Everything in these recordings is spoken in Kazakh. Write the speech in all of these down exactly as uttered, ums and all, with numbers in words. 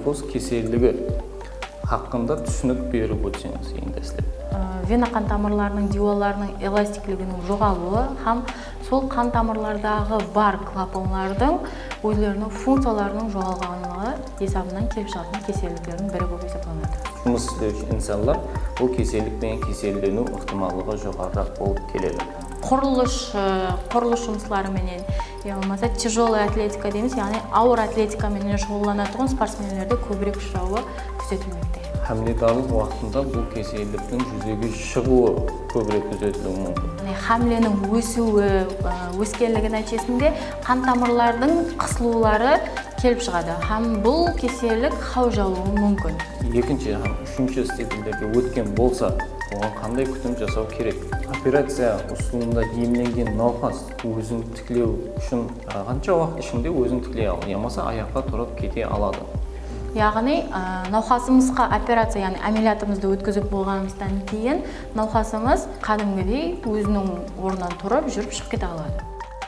варикоз кеселдігі hakkında түсінік беріп өтсеңіз енді сілер. Вена қан тамырларының диуаларының эластиклігінің жоғалуы һәм сол қан тамырлардағы бар клапанлардың өздерінің функцияларының жоғалғандығы есебінен келіп шығатын кеселдіктердің бірі болып есептелінеді. Жұмыс істеуші инсандар бұл кеселдікпен кеселдену ықтималдығы жоғарырақ болып келеді. Құрылыш құрылыш жұмыстары менен, болмаса тяжелая атлетика дейміз, яғни ауыр атлетика менен шұғылданатын спортсмендерді көбірек ұшырауы күзетілмекте. Хамледарлық уақытында бұл кеселдіктің жүзеге шығуы көбірек күзетілуі мүмкін. Хамленің өсуі, өскенлігі нәтижесінде қан тамырлардың қысылулары келіп шығады. Һәм бұл кеселдік қаужалуы мүмкін. Екінші, үшінші степендерге өткен болса, оған қандай күтім жасау керек? Операция ұсынымында емленген науқас өзін тіклеу үшін қанша уақыт ішінде өзін тіклей алады, ямаса аяққа тұрып кете алады. Яғни науқасымызға операция, яғни әмелиятымызды өткізіп болғанымыздан кейін науқасымыз кәдімгідей өзінің орнынан тұрып жүріп шығып кете алады.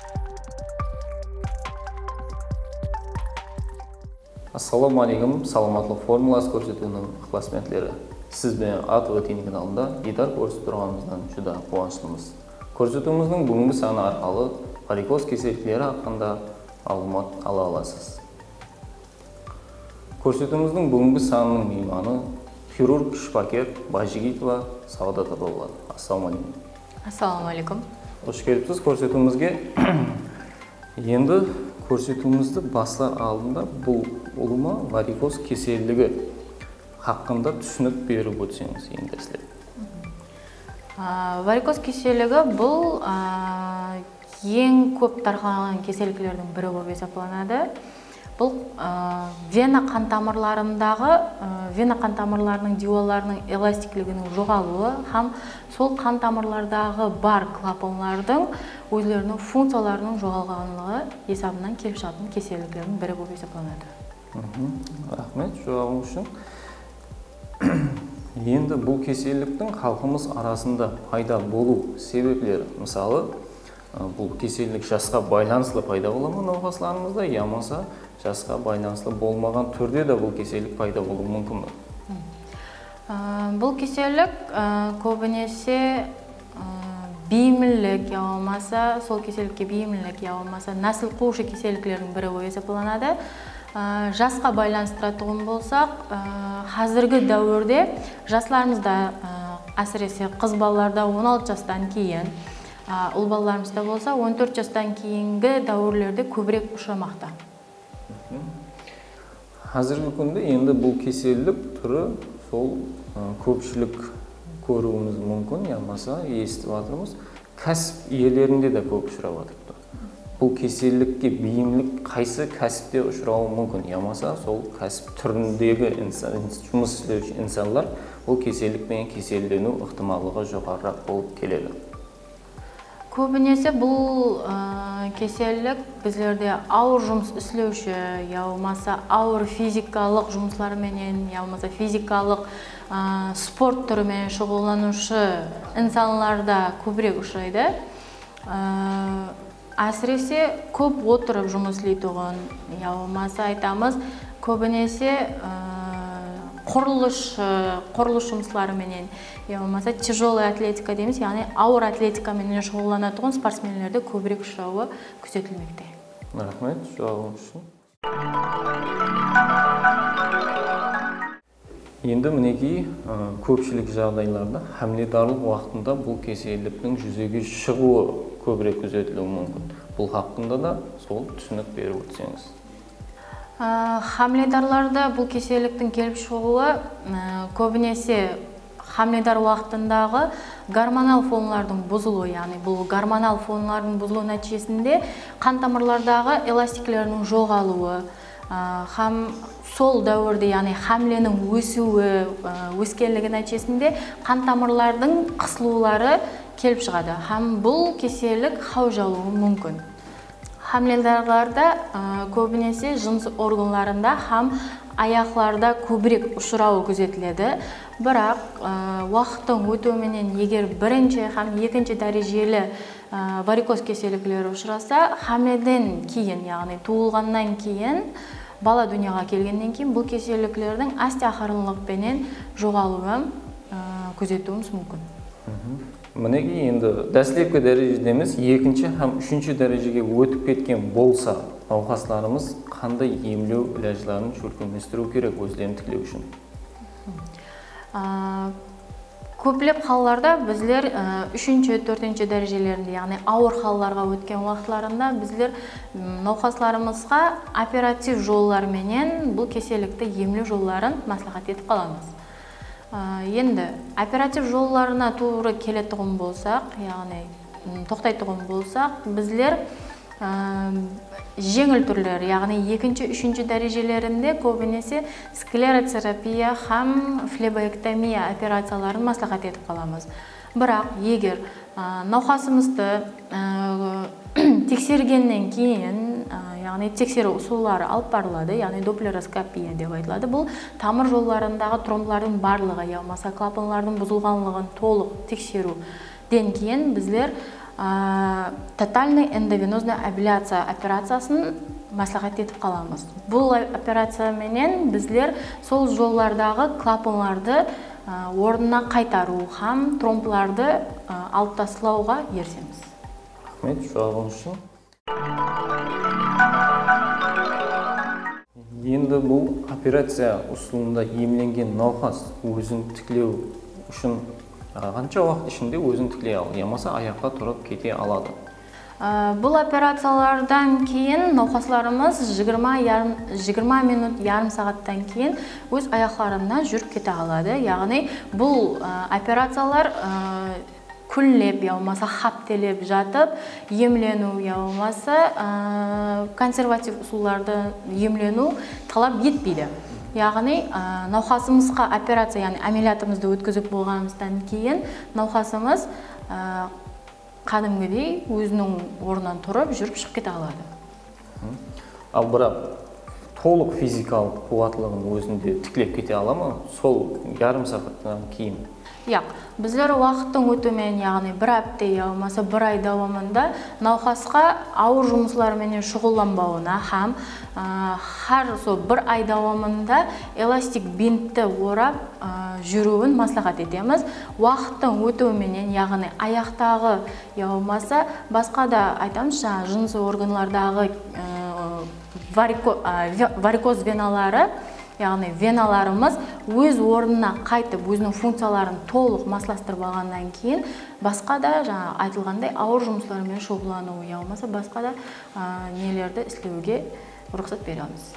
Ассаламу алейкум, саламатлық формуласы көрсетуінің ықыласменділері. Сіз бен ат өтейін каналында дидар көрсетіп тұрғанымыздан жүда қуаныштымыз. Көрсетуіміздің бүгінгі саны арқылы варикоз кеселдіктері хақында мағлұмат ала аласыз. Көрсетуіміздің бүгінгі санының мейманы хирург Шпакер Байжигитова Сағдат апа болады. Ассаламу алейкум. Ассаламу алейкум. Қош келіпсіз көрсетуімізге. Енді көрсетуімізді бастар алдында бұл ұлыма варикоз кеселдігі hakkında түсінік беріп өтсеңіз енді сілер. Варикоз кеселдігі бұл ең көп тарқалған кеселдіктердің бірі болып есептелінеді. Бұл вена қан тамырларындағы вена қан тамырларының диуаларының эластиклігінің жоғалуы һәм сол қан тамырлардағы бар клапанлардың өздерінің функцияларының жоғалғандығы есебінен келіп шығатын кеселдіктердің бірі болып есептелінеді. Рахмет жауабыңыз үшін. Енді бұл кеселдіктің халқымыз арасында пайда болу себеплері, мысалы, бұл кеселдік жасқа байланысты пайда бола ма науқасларымызда, ямаса жасқа байланысты болмаған түрде де бұл кеселдік пайда болуы мүмкін бе? Бұл кеселдік көбінесе бейімлілік, я болмаса сол кеселдікке бейімлілік, я болмаса нәсіл қуышы кеселдіктердің бірі болып есептелінеді. Жасқа байланыстыратын болсақ, қазіргі дәуірде жастарымызда, әсіресе қыз балаларда он алты жастан кейін, ұл балаларымызда болса он төрт жастан кейінгі дәуірлерде көбірек ұшырамақта. Қазіргі күнде енді бұл кеселдік түрі сол көпшілік көруіміз мүмкін, ямаса естіп жатырмыз, кәсіп иелерінде де көп ұшырап жатыр. Бұл кеселдікке бейімлік қайсы кәсіпте ұшырауы мүмкін, ямаса сол кәсіп түріндегі жұмыс істеуші инсандар бұл кеселдікпен кеселдену ықтималдығы жоғарырақ болып келеді. Көбінесе бұл кеселдік біздерде ауыр жұмыс істеуші, я болмаса ауыр физикалық жұмысларменен, я болмаса физикалық спорт түрімен шұғылданушы инсанларда көбірек ұшырайды. Әсіресе көп отырып жұмыс істейтұғын, я болмаса айтамыз, көбінесе құрылыш жұмыслары менен, я болмаса тяжелая атлетика дейміз, яғни ауыр атлетика менен шұғылданатын спортсмендерді көбірек ұшырауы күзетілмекте. Рахмет, жауабыңыз үшін. Енді мінекей көпшілік жағдайларда хамледарлық уақытында бұл кеселдіктің жүзеге шығуы көбірек күзетілуі мүмкін. Бұл хақында да сол түсінік беріп өтсеңіз. Хамледарларда бұл кеселдіктің келіп шығуы көбінесе хамледар уақытындағы гормонал фонлардың бұзылуы, яғни бұл гормонал фонлардың бұзылуы нәтижесінде қан тамырлардағы эластиклерінің жоғалуы, һәм сол дәуірде, яғни хамленің өсуі, өскенлігі нәтижесінде қан тамырлардың қысылулары келіп шығады. Һәм бұл кеселдік қаужалуы мүмкін. Хамледарларда көбінесе жыныс органларында һәм аяқларда көбірек ұшырауы күзетіледі. Бірақ уақыттың өтуіменен егер бірінші һәм екінші дәрежелі варикоз кеселдіктері ұшыраса, хамледен кейін, яғни туылғаннан кейін бала дүнияға келгеннен кейін бұл кеселдіктердің остеохондроз жоғалуын күзетуіміз мүмкін. Мінеки енді дәслепкі дәрежедеміз екінші һәм үшінші дәрежеге өтіп кеткен болса, науқасларымыз қандай емлеу іләжларын жүргізу керек өздерін тіктеу үшін? Көплеп қалаларда біздер үшінші, төртінші дәрежелерінде, яғни ауыр қалаларға өткен уақытларында біздер науқасларымызға оператив жолларменен бұл кеселікті емлеу жолларын маслихат етіп қаламыз. Енді оператив жолларына тура келетұғын болсақ, яғни тоқтайтұғын болсақ, біздер жеңіл түрлер, яғни екінші, үшінші дәрежелерінде көбінесе склеротерапия һәм флебоэктомия операцияларын маслихат етіп қаламыз. Бірақ егер науқасымызды тексергеннен кейін, яғни тексеру ұсулары алып барылады, яғни доплероскопия деп айтылады. Бұл тамыр жолларындағы тромбылардың барлығы, яғни клапанлардың бұзылғанлығын толық тексеруден кейін біздер тотальный эндовенозный абляция операциясын маслихат етіп қаламыз. Бұл операцияменен біздер сол жоллардағы клапанларды орнына қайтару һәм тромбыларды алып тастауға ерсеміз. Рахмет, жауабыңыз үшін. Енді бұл операция ұсылында емленген науқас өзін тіктеу үшін қанша уақыт ішінде өзін тіктей алады, ямаса аяққа тұрып кете алады? Бұл операциялардан кейін науқасларымыз жиырма минут, ярым сағаттан кейін өз аяқларына жүріп кете алады. Яғни бұл операциялар күнлеп, яғмаса хаптелеп жатып, емлену, яғмаса консерватив ұсуларды емлену талап етпейді. Яғни науқасымызға операция, яғни амелиятымызды өткізіп болғанымыздан кейін науқасымыз қадымгідей өзінің орнынан тұрып жүріп шығып кете алады. Ал бірақ толық физикалық қуаттылығын өзінде тіктелеп кете ала ма? Сол ярым сағаттан кейін? Яқ, біздер уақыттың өтумен, яғни бір апта, яғмаса бір ай давамында науқасқа ауыр жұмыслармен шұғылданбауына һәм һәр сол бір ай давамында эластик бинтті орап жүруін маслихат етеміз. Уақыттың өтуіменен, яғни аяқтағы, яғмаса басқа да айтамыз, жынысы органлардағы варикоз веналары, яғни веналарымыз өз орнына қайтып, өзінің функцияларын толық масластырып алғаннан кейін, басқа да жаңа айтылғандай ауыр жұмыстармен шұғылдану, яғмаса басқа да нелерді істеуге рұқсат береміз.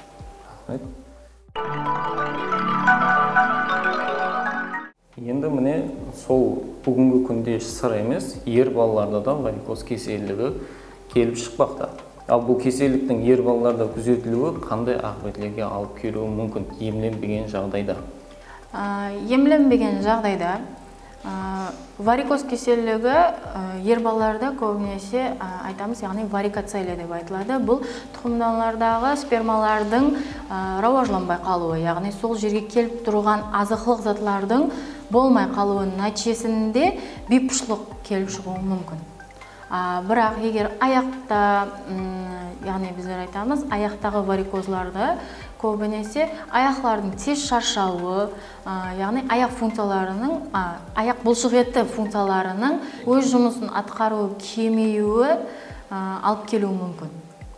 Енді міне сол бүгінгі күнде сыр емес, ер балаларда да варикоз кеселігі келіп шықпақта. Ал бұл кеселіктің ер балаларда күзетілуі қандай ақыбетлерге алып келуі мүмкін емленбеген жағдайда? Емленбеген жағдайда варикоз кеселігі ер балаларда көбінесе айтамыз, яғни варикоцелия деп айтылады. Бұл тұқымдалардағы спермалардың рауажланбай қалуы, яғни сол жерге келіп тұрған азықлық затлардың болмай қалуының нәтижесінде бипұшлық келіп шығуы мүмкін. Бірақ егер аяқта, яғни біздер айтамыз, аяқтағы варикозларды көбінесе аяқлардың тез шаршауы, яғни аяқ функцияларының, аяқ бұлшық еті функцияларының өз жұмысын атқару кемеюі алып келуі мүмкін.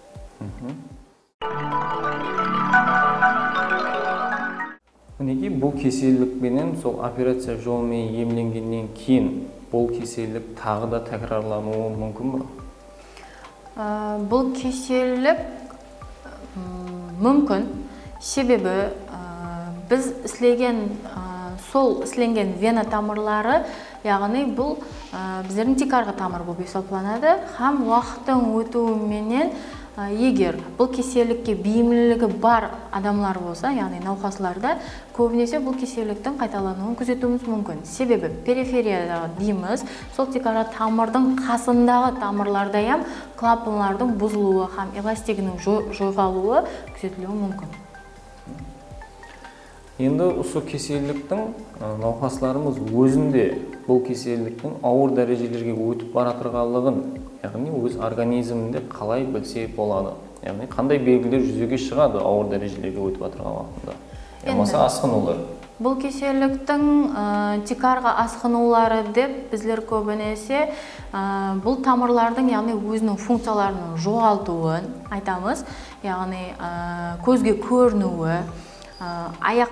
Мінеки бұл кеселікпенен сол операция жолымен емленгеннен кейін бұл кеселік тағы да тәкрарлануы мүмкін бе? Бұл кеселік мүмкін, себебі біз істеген сол істелген вена тамырлары, яғни бұл біздердің тек арғы тамыр болып есептелінеді, һәм уақыттың өтуіменен егер бұл кеселікке бейімділігі бар адамлар болса, яғни науқасларда, көбінесе бұл кеселіктің қайталануын күзетуіміз мүмкін. Себебі перифериядағы дейміз, сол тек арғы тамырдың қасындағы тамырларда ем клапанлардың бұзылуы һәм эластигінің жоғалуы күзетілуі мүмкін. Енді осы кеселдіктің науқасларымыз өзінде бұл кеселдіктің ауыр дәрежелерге өтіп бара жатырғанлығын, яғни өз организмінде қалай білсе болады? Яғни қандай белгілер жүзеге шығады ауыр дәрежелерге өтіп жатырған уақытында? Болмаса асқынулар. Бұл кеселдіктің тикарға асқынулары деп біздер көбінесе бұл тамырлардың, яғни өзінің функцияларының жоғалтуын айтамыз. Яғни көзге көрінуі, аяқ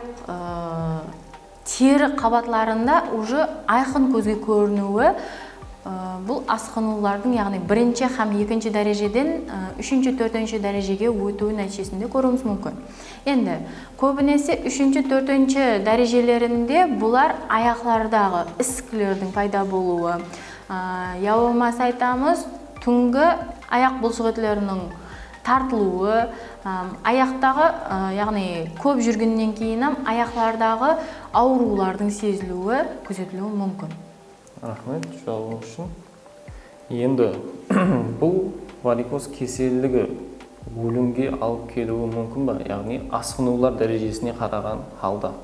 тері қабатларында уже айқын көзге көрінуі бұл асқынулардың, яғни бірінші һәм екінші дәрежеден үшінші, төртінші дәрежеге өтуі нәтижесінде көруіміз мүмкін. Енді көбінесе үшінші, төртінші дәрежелерінде бұлар аяқлардағы ісікілердің пайда болуы, я болмаса айтамыз, түнгі аяқ бұлшықеттерінің тартылуы, аяқтағы, яғни көп жүргеннен кейін аяқлардағы аурулардың сезілуі күзетілуі мүмкін. Рахмет, жауабың үшін. Енді бұл варикоз кеселдігі өлімге алып келуі мүмкін ба? Яғни асқынулар дәрежесіне қараған халда.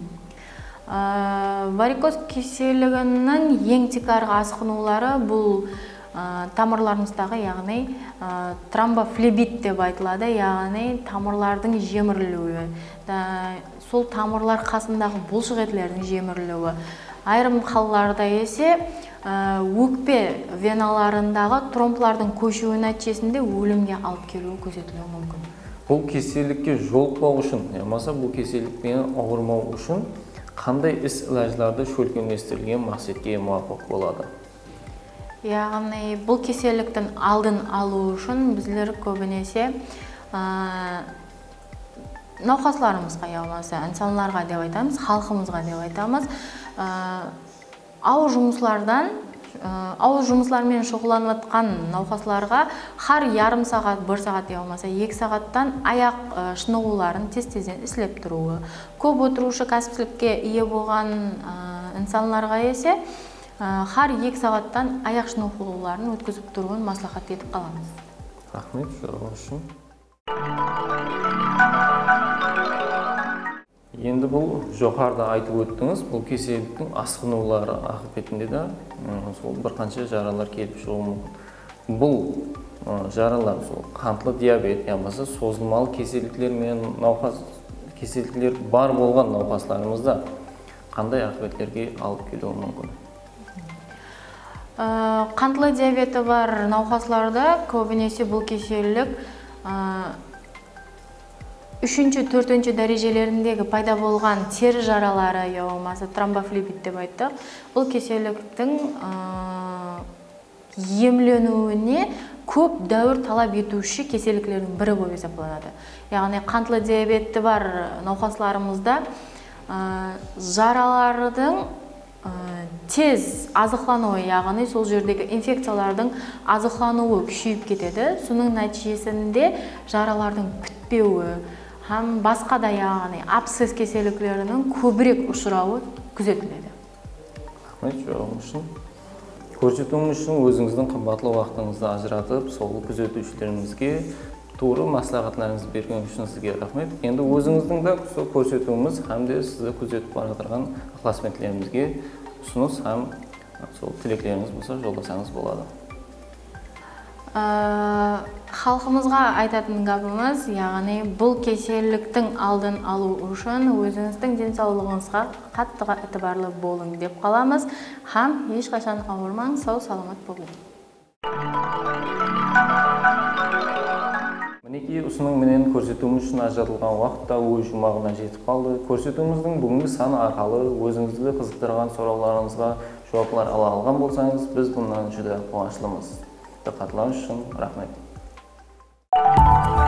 Варикоз кеселдігінің ең тикарға асқынулары бұл тамырларымыздағы, яғни тромбофлебит деп айтылады, яғни тамырлардың жемірілуі, сол тамырлар қасындағы бұлшықеттердің жемірілуі. Айрым қалаларда есе өкпе веналарындағы тромбтардың көшуі нәтижесінде өлімге алып келуі күзетілуі мүмкін. Бұл кеселдікке жолықпау үшін, болмаса бұл кеселдікпен ауырмау үшін қандай іс-ілажларды шөлкемлестірілген мақсатқа муафиқ болады? Яғни бұл кеселдіктің алдын алу үшін біздер көбінесе науқасларымызға, болмаса инсанларға деп айтамыз, халқымызға деп айтамыз, ауыр жұмыслардан, ауыр жұмыслармен шұғыланып жатқан науқасларға har ярым сағат, бір сағат, болмаса екі сағаттан аяқ шынығуларын тез-тезден істеп тұруы. Көп отырушы кәсіпшілікке ие болған инсанларға есе har екі сағаттан аяқ шынығуларын өткізіп тұруын маслихат етіп қаламыз. Рахмет, жауабың үшін. Енді бұл жоғарыда айтып өттіңіз, бұл кеселдіктің асқынулары ақыпетінде де сол бір қанша жаралар келіп шығуы мүмкін. Бұл жаралар сол қантлы диабет, болмаса созылмалы кеселдіктер мен науқас кеселдіктер бар болған науқасларымызда қандай ақыпеттерге алып келуі мүмкін? Қантлы диабеті бар науқасларда көбінесе бұл кеселдік үшінші, төртінші дәрежелеріндегі пайда болған тері жаралары, болмаса тромбофлебит деп айттық. Бұл кеселдіктің емленуіне көп дәуір талап етуші кеселдіктердің бірі болып есептелінеді. Яғни қантлы диабеті бар науқасларымызда жаралардың тез азықлануы, яғни сол жердегі инфекциялардың азықлануы күшейіп кетеді. Соның нәтижесінде жаралардың бітпеуі, һәм басқа да, яғни абсцесс кеселдіктерінің көбірек ұшырауы күзетіледі. Рахмет, жауабың үшін. Көрсетуім үшін өзіңіздің қымбатлы уақытыңызды ажыратып, сол күзетушілерімізге тура маслихатларыңызды берген үшін сізге рахмет. Енді өзіңіздің де көрсетуіміз һәм де сізді күзетіп бара жатқан ықылас-тілектерімізге ұсыныс һәм сол тілектеріңіз болса жолдасаңыз болады. Халқымызға айтатын гапымыз, яғни бұл кеселдіктің алдын алу үшін өзіңіздің денсаулығыңызға қатты итибарлы болың деп қаламыз. Һәм ешқашан ауырмаңыз, сау саламат болыңыз. Мінекей осының менен көрсетуіміз үшін ажыратылған уақытта өз жұмағына жетіп қалды. Көрсетуіміздің бүгінгі саны арқылы өзіңізді қызықтырған сұрауларыңызға жауаптар ала алған болсаңыз, біз бұндан жүдә қуаныштымыз. Диққатларыңыз үшін рахмет.